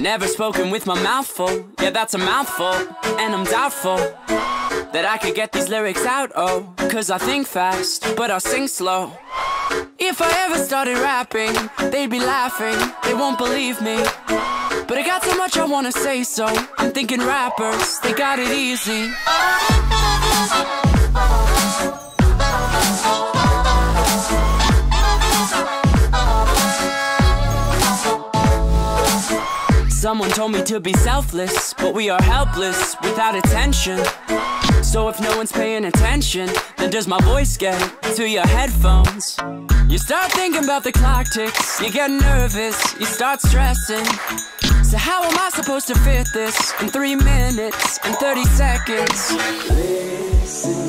Never spoken with my mouth full, yeah, that's a mouthful. And I'm doubtful that I could get these lyrics out, oh, cause I think fast, but I sing slow. If I ever started rapping, they'd be laughing, they won't believe me. But I got so much I wanna say, so I'm thinking rappers, they got it easy. Someone told me to be selfless, but we are helpless without attention. So if no one's paying attention, then does my voice get to your headphones? You start thinking about the clock ticks, you get nervous, you start stressing. So how am I supposed to fit this in 3 minutes and 30 seconds? Listen.